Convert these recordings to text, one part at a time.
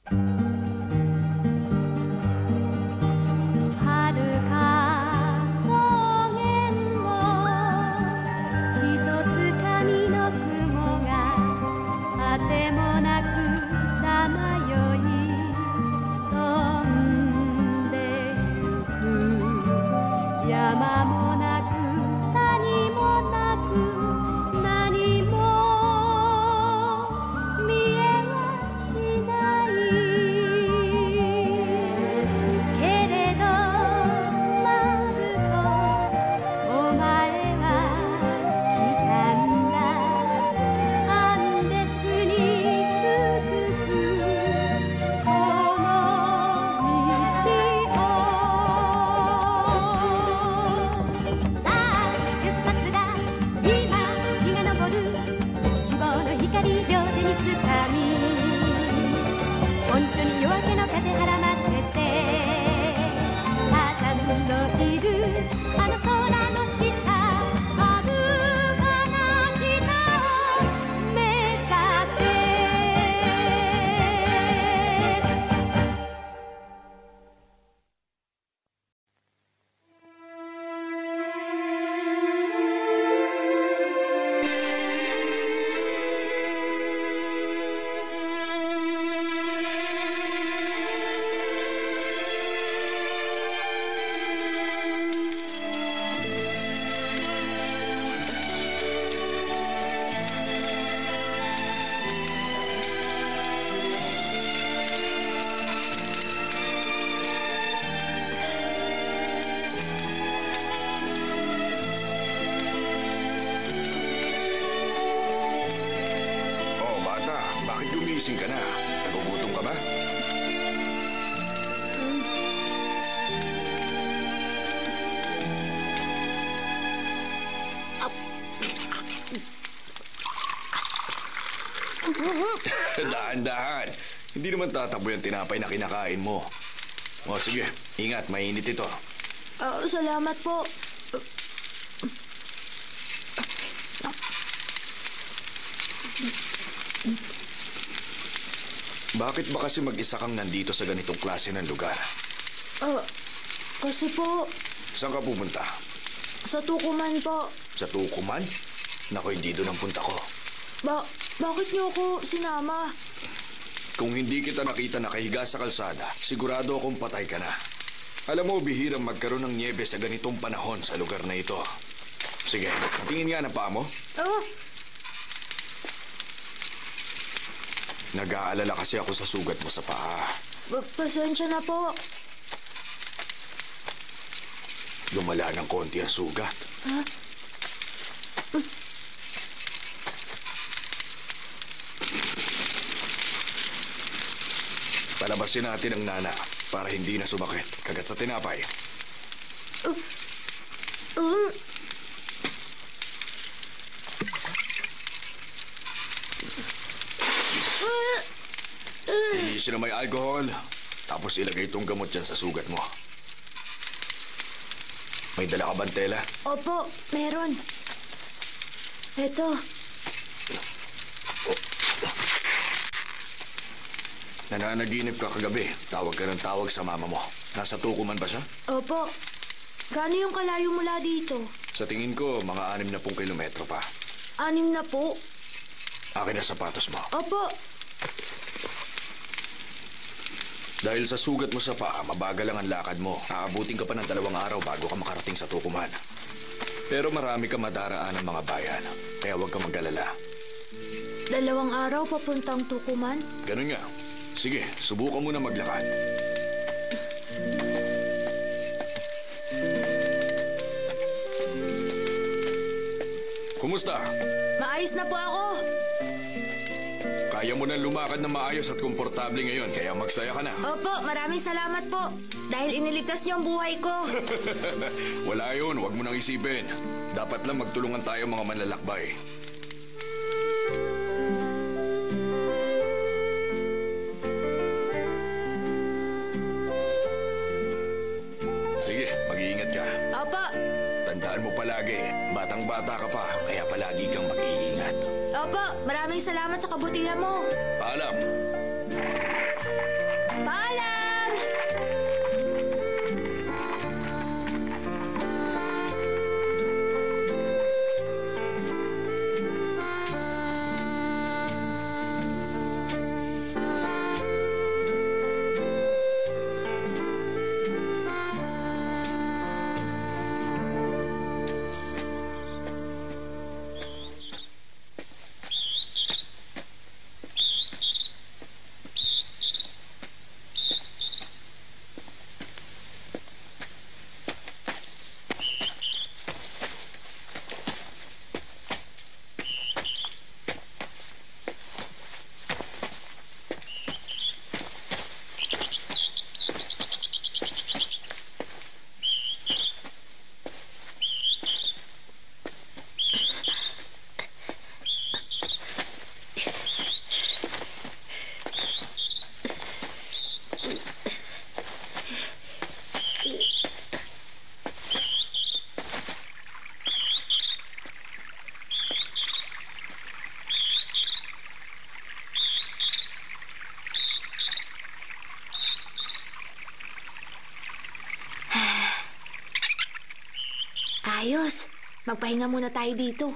Gising ka na. Nagugutom ka ba? Dahan-dahan. Hindi naman tatakbo yung tinapay na kinakain mo. O sige, ingat, mainit ito. Salamat po. Bakit ba kasi mag-isa kang nandito sa ganitong klase ng lugar? Kasi po... Saan ka pupunta? Sa Tukuman po. Sa Tukuman? Naku, hindi doon ang punta ko. Bakit niyo ako sinama? Kung hindi kita nakita nakahiga sa kalsada, sigurado akong patay ka na. Alam mo, bihirang magkaroon ng nyebe sa ganitong panahon sa lugar na ito. Sige, tingin nga na paa mo. Nag-aalala kasi ako sa sugat mo sa paa. Pasensya na po. Lumala ng konti ang sugat. Palabasin natin ang nana para hindi na sumakit kagat sa tinapay. Inisin na may alcohol, tapos ilagay itong gamot dyan sa sugat mo. May dala ka bang tela? Opo, meron. Eto. Nananaginip ka kagabi. Tawag ka ng tawag sa mama mo. Nasa Tukuman ba siya? Opo. Gaano yung kalayo mula dito? Sa tingin ko, mga 60 kilometro pa. 6 na po? Akin na sapatos mo. Opo. Dahil sa sugat mo sa paa, mabagal lang ang lakad mo. Aabutin ka pa ng 2 araw bago ka makarating sa Tukuman. Pero marami ka madaraan ng mga bayan. Kaya huwag ka mag-alala. 2 araw papuntang Tukuman? Ganun nga. Sige, subukan mo na maglakad. Kumusta? Maayos na po ako. Kaya mo na lumakad na maayos at komportable ngayon, kaya magsaya ka na. Opo, maraming salamat po. Dahil iniligtas niyo ang buhay ko. Wala yun, huwag mo nang isipin. Dapat lang magtulungan tayo mga manlalakbay. Sige, mag-iingat ka. Opo. Tandaan mo palagi, batang-bata ka pa, kaya palagi kang mag-iingat. Opo, maraming salamat sa kabutihan mo. Paalam. Paalam! Ayos. Magpahinga muna tayo dito.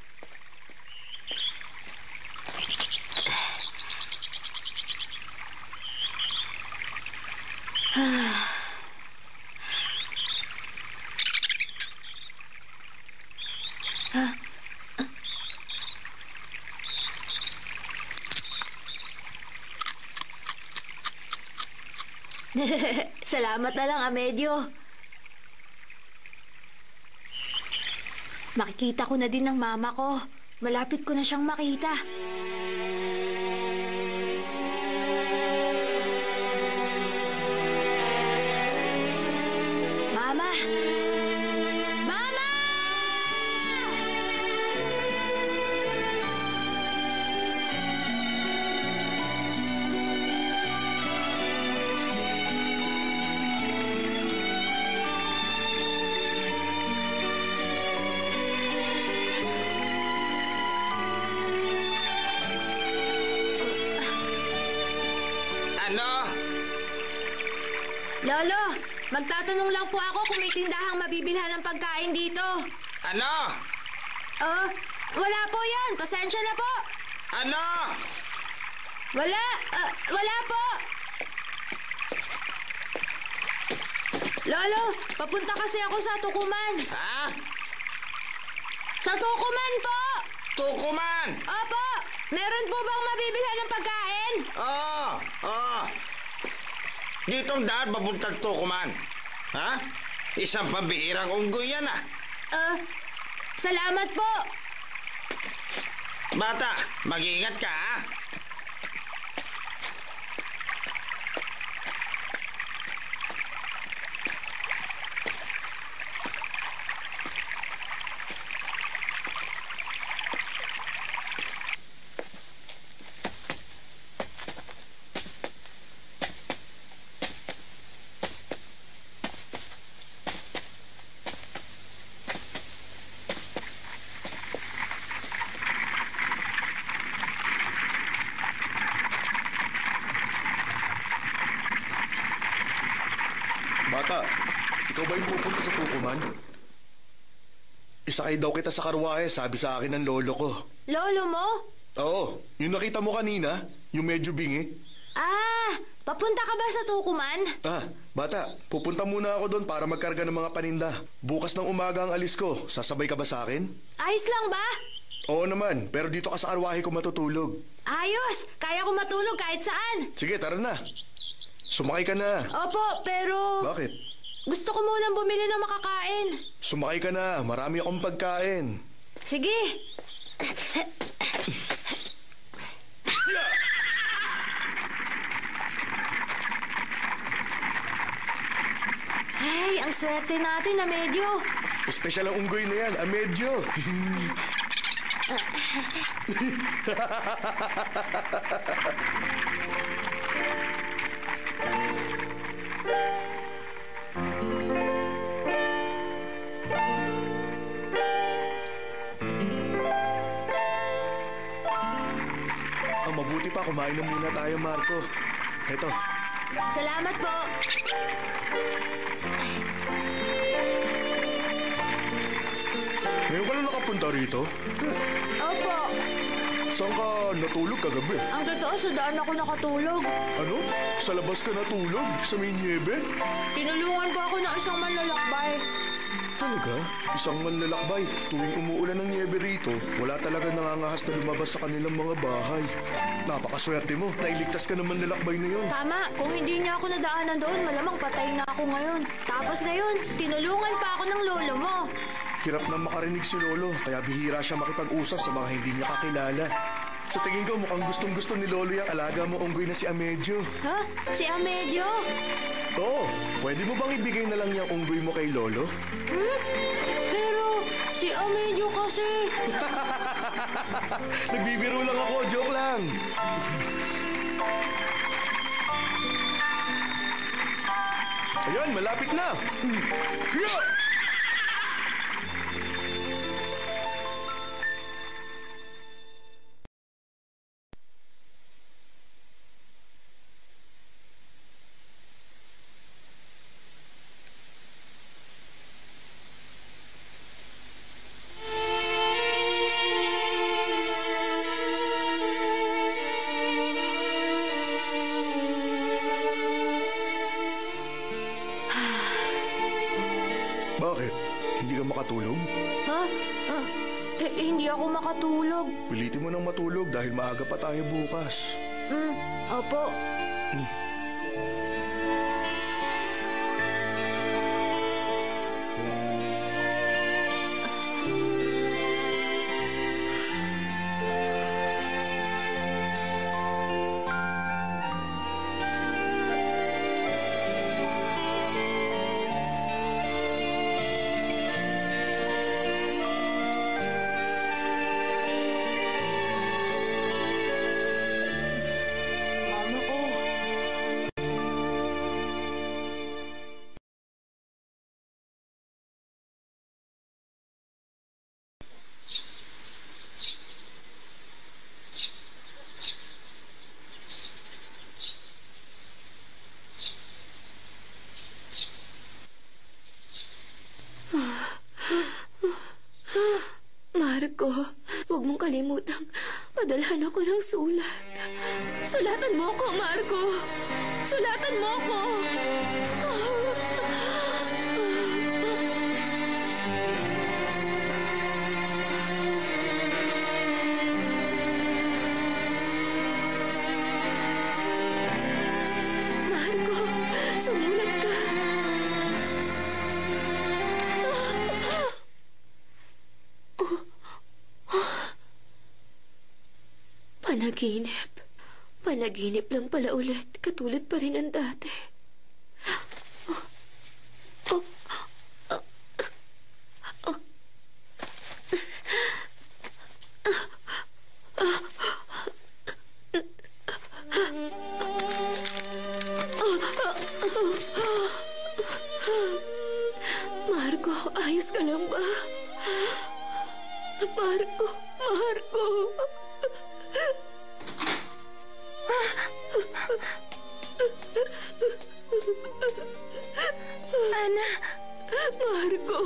Salamat na lang, Amedyo. Makikita ko na din ng mama ko. Malapit ko na siyang makita. Mama! Mama! Lolo, magtatanong lang po ako kung may tindahang mabibilhan ng pagkain dito. Ano? Wala po yan. Pasensya na po. Ano? Wala po. Lolo, papunta kasi ako sa Tukuman. Ha? Sa Tukuman po. Tukuman! Opo, meron po bang mabibilhan ng pagkain? Oo. Ditong daan papuntang Tukuman. Ha? Isang pambihirang unggoy yan ah. Salamat po. Bata, mag-iingat ka ha? Bata, ikaw ba yung pupunta sa Tukuman? Isakay daw kita sa karwahe, sabi sa akin ng lolo ko. Lolo mo? Oo, yung nakita mo kanina, yung medyo bingi. Papunta ka ba sa Tukuman? Bata, pupunta muna ako doon para magkarga ng mga paninda. Bukas ng umaga ang alis ko, sasabay ka ba sa akin? Ayos lang ba? Oo naman, pero dito ka sa karwahe ko matutulog. Ayos! Kaya ko matulog kahit saan. Sige, tara na. Sumakay ka na. Opo, pero... Bakit? Gusto ko munang bumili ng makakain. Sumakay ka na, marami akong pagkain. Sige. Ay, ang swerte natin na medyo. Espesyal ang unggoy na yan, Amedyo. Ang mabuti pa, kumain na muna tayo, Marco. Eto, Salamat po. Ngayon ka lang nakapunta rito? Opo. Saan ka natulog kagabi? Ang totoo, sa daan ako nakatulog. Ano? Sa labas ka natulog? Sa may niebe? Tinulungan po ako ng isang manlalakbay. Talaga? Isang manlalakbay. Tuwing umuulan ng niebe rito, wala talaga nangangahas na lumabas sa kanilang mga bahay. Napakaswerte mo. Nailigtas ka ng manlalakbay na yun. Tama, kung hindi niya ako nadaanan doon, malamang patay na ako ngayon. Tapos ngayon, tinulungan pa ako ng lolo mo. Hirap na makarinig si Lolo, kaya bihira siya makipag-usap sa mga hindi niya kakilala. Sa tingin ko, mukhang gustong-gusto ni Lolo yung alaga mo unggoy na si Amedyo. Ha? Si Amedyo? Oo, pwede mo bang ibigay na lang yung unggoy mo kay Lolo? Pero si Amedyo kasi... Nagbibiro lang ako, joke lang. Ayan, malapit na. Yeah! Bakit? Hindi ka makatulog? Ha? Hindi ako makatulog. Pilitin mo nang matulog dahil maaga pa tayo bukas. Opo. Mama ko. Marco, huwag mong kalimutang padalhan ako ng sulat. Sulatan mo ako, Marco. Sulatan mo ako. Marco, sumulat ka. Panaginip. Panaginip lang pala ulit. Katulad pa rin ang dati. Marco, ayos ka lang ba? Marco, Marco. Ana. Marco.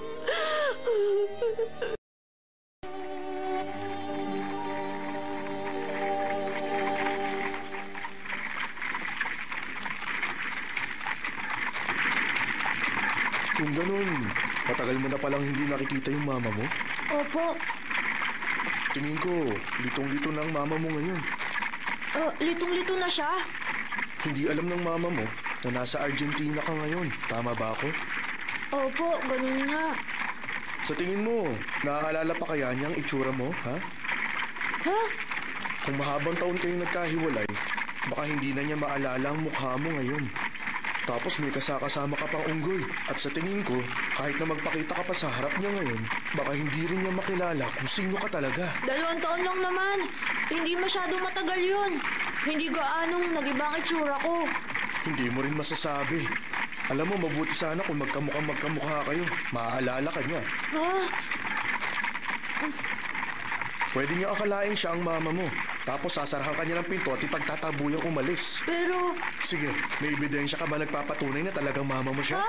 Kung ganun, matagal mo na palang hindi nakikita yung mama mo? Opo. Tingin ko, litong-lito na ang mama mo ngayon. Litong-lito na siya. Hindi alam ng mama mo na nasa Argentina ka ngayon. Tama ba ako? Opo, ganun nga. Sa tingin mo, naaalala pa kaya niyang itsura mo, ha? Ha? Kung mahabang taon kayong nagkahiwalay, baka hindi na niya maalala ang mukha mo ngayon. Tapos may kasakasama ka pang unggoy. At sa tingin ko, kahit na magpakita ka pa sa harap niya ngayon, baka hindi rin niya makilala kung sino ka talaga. 2 taon lang naman. Hindi masyadong matagal yun. Hindi gaanong nag-iba ang itsura ko. Hindi mo rin masasabi. Alam mo, mabuti sana kung magkamukha kayo. Maaalala ka niya. Ha? Pwede niya akalain siya ang mama mo. Tapos sasarahan ka niya ng pinto at ipagtatabuyang umalis. Pero... Sige, may ebidensya ka ba nagpapatunay na talagang mama mo siya? Ha?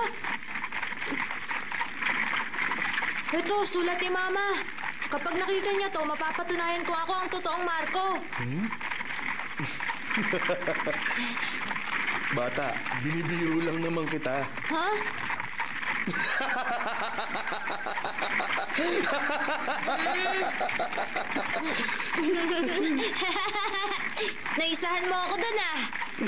Ito, sulat ni Mama. Kapag nakita niya to, mapapatunayan ko ako ang totoong Marco. Bata, binibiro lang naman kita. Ha? Naisahan mo ako dun ah.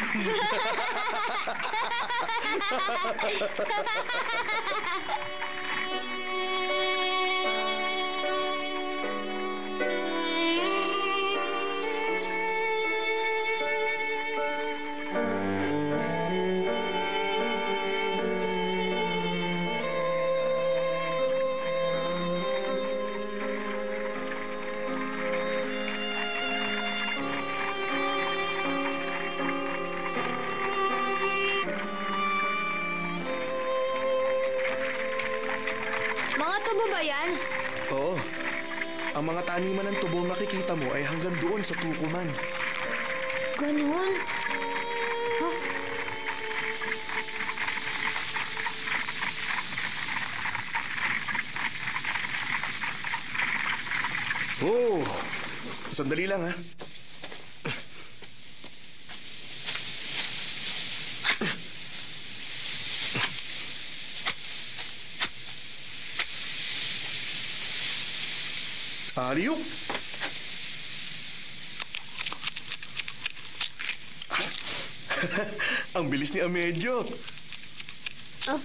Mga tubo ba yan? Oo. Ang mga taniman ng tubong makikita mo ay hanggang doon sa tukuman. Ganun? Ha? Oh, sandali lang ha. Ayup! Ang bilis ni Amedyo. Oh.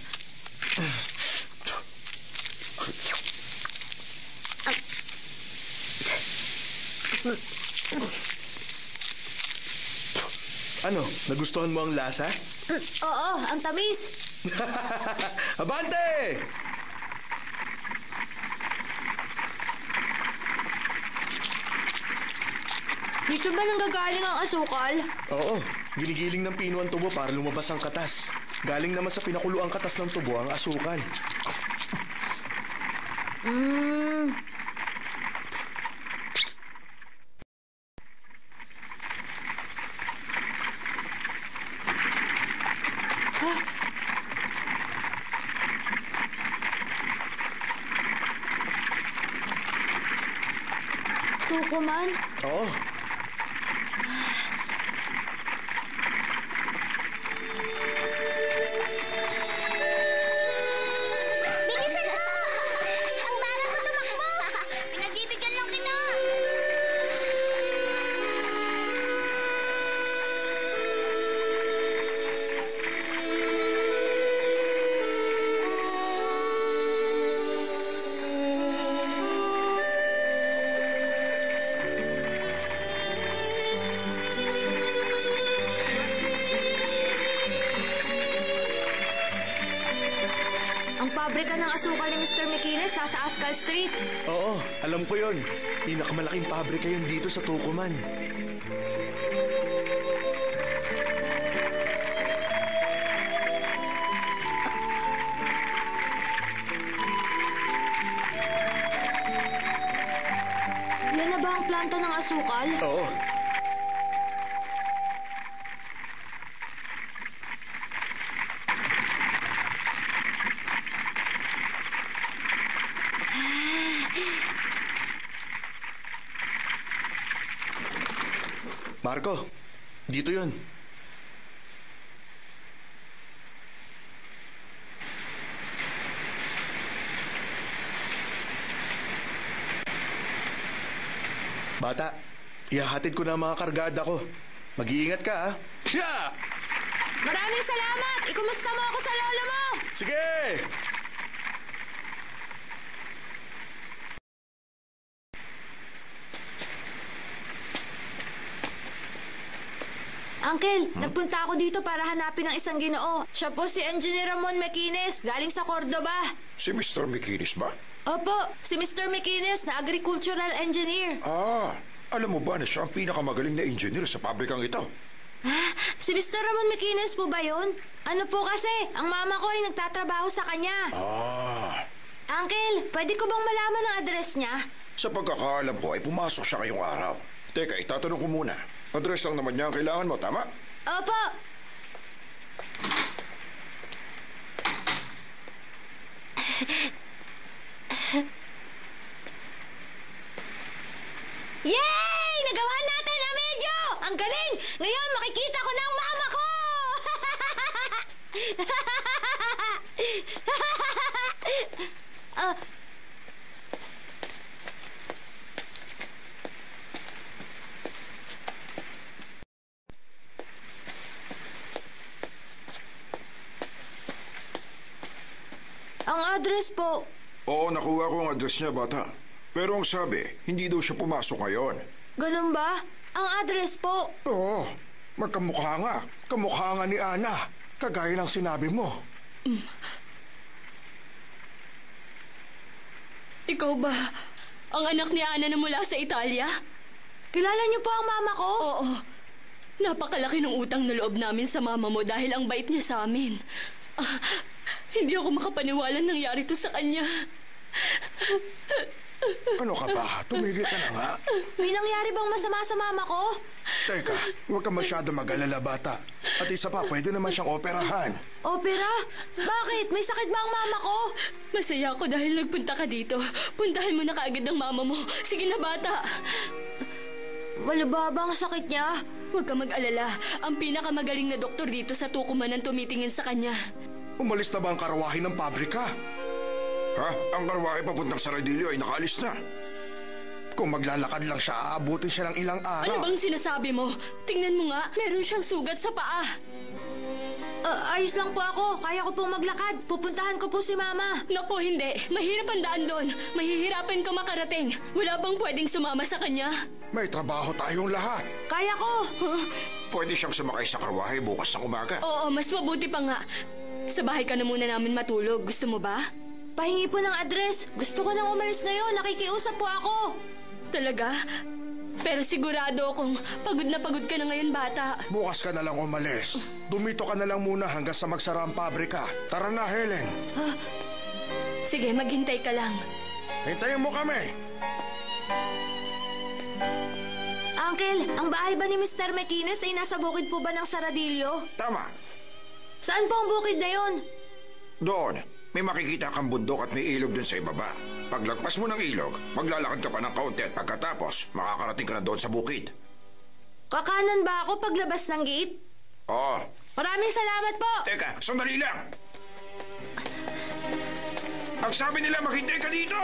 Ano, nagustuhan mo ang lasa? Oo, ang tamis. Abante! Dito ba nanggagaling ang asukal? Oo, ginigiling ng pino ang tubo para lumabas ang katas. Galing naman sa pinakuluang katas ng tubo ang asukal. Tukuman? Oo. Bilisan mo! Ang bala ko tumakbo! Pinagbibigyan lang kita! Ang pabrika ng asukal ni Mr. McInnes nasa Ascal Street. Oo, alam ko yon. Pinakamalaking pabrika yun dito sa Tukuman. Yan na ba ang planta ng asukal? Oo. Marco, dito yun. Bata, ihahatid ko na ang mga kargada ko. Mag-iingat ka, ha? Yeah! Maraming salamat! Ikumusta mo ako sa lolo mo! Sige! Uncle, nagpunta ako dito para hanapin ang isang Ginoo. Siya po si Engineer Ramon McInnes, galing sa Cordoba. Si Mr. McInnes ba? Opo, si Mr. McInnes na agricultural engineer. Alam mo ba na siya ang pinakamagaling na engineer sa pabrikang ito? Si Mr. Ramon McInnes po ba yun? Ano po kasi, ang mama ko ay nagtatrabaho sa kanya. Uncle, pwede ko bang malaman ang address niya? Sa pagkakaalam ko ay pumasok siya ngayong araw. Teka, itatanong ko muna. Address lang naman niya ang kailangan mo, tama? Opo! Yay! Nagawa natin, Amedyo! Ang galing! Ngayon, makikita ko na ang mama ko! Ah, ang address po. Oo, nakuha ko ang address niya, bata. Pero ang sabi, hindi daw siya pumasok ngayon. Ganun ba? Ang address po. Oo, magkamukha nga. Kamukha nga ni Ana. Kagaya ng sinabi mo. Ikaw ba ang anak ni Ana na mula sa Italia? Kilala niyo po ang mama ko? Oo. Napakalaki ng utang na loob namin sa mama mo dahil ang bait niya sa amin. Hindi ako makapaniwala nangyari to sa kanya. Ano ka ba? Tumigil ka na nga. May nangyari bang masama sa mama ko? Teka, huwag ka masyado mag-alala, bata. At isa pa, pwede naman siyang operahan. Opera? Bakit? May sakit ba ang mama ko? Masaya ako dahil nagpunta ka dito. Puntahan mo na kaagad ang mama mo. Sige na, bata. Malaba ba ang sakit niya? Huwag ka mag-alala. Ang pinakamagaling na doktor dito sa tukuman ang tumitingin sa kanya. Umalis na ba ang karwahe ng pabrika? Ha? Ang karwahe papuntang Saradillo ay nakaalis na. Kung maglalakad lang siya, aabutin siya ng ilang Ano araw. bang sinasabi mo? Tingnan mo nga, meron siyang sugat sa paa. Ayos lang po ako. Kaya ko pong maglakad. Pupuntahan ko po si mama. Naku, hindi. Mahirap ang daan doon. Mahihirapan ka makarating. Wala bang pwedeng sumama sa kanya? May trabaho tayong lahat. Kaya ko. Pwede siyang sumakay sa karwahe bukas ng umaga. Oo, mas mabuti pa nga. Sa bahay ka na muna namin matulog. Gusto mo ba? Pahingi po ng address. Gusto ko nang umalis ngayon. Nakikiusap po ako. Talaga? Pero sigurado akong pagod na pagod ka na ngayon, bata. Bukas ka na lang umalis. Dumito ka na lang muna hanggang sa magsara ang pabrika. Tara na, Helen. Sige, maghintay ka lang. Hintayin mo kami. Uncle, ang bahay ba ni Mr. McInnes ay nasa bukid po ba ng Saradillo? Tama. Saan po ang bukid na yon? Doon, may makikita kang bundok at may ilog dun sa ibaba. Paglagpas mo ng ilog, maglalakad ka pa ng kaunti at pagkatapos, makakarating ka na doon sa bukid. Kakanan ba ako paglabas ng gate? Oo. Maraming salamat po! Teka, sandali lang. Ang sabi nila, maghintay ka dito!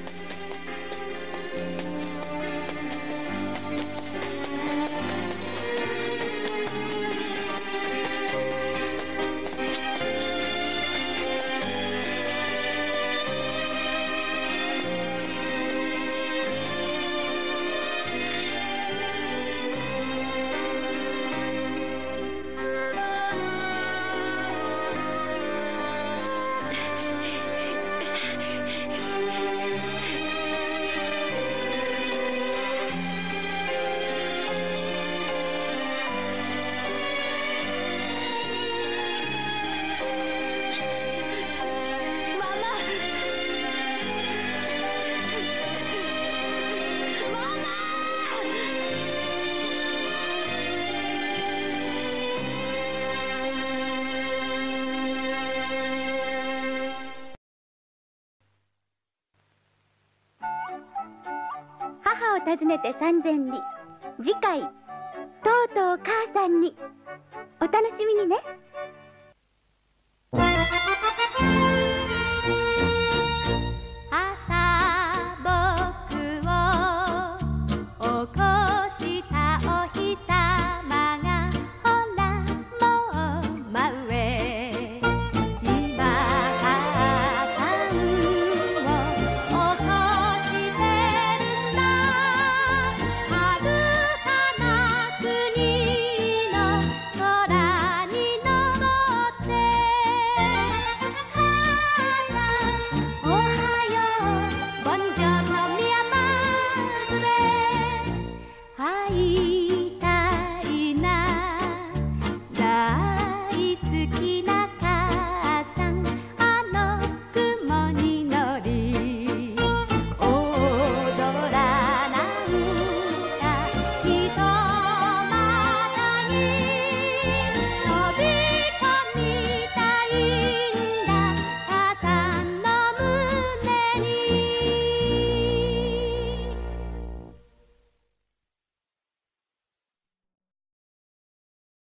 Mama! Mama! 母を訪ねて三千里。次回、とうとう母さんに。お楽しみにね。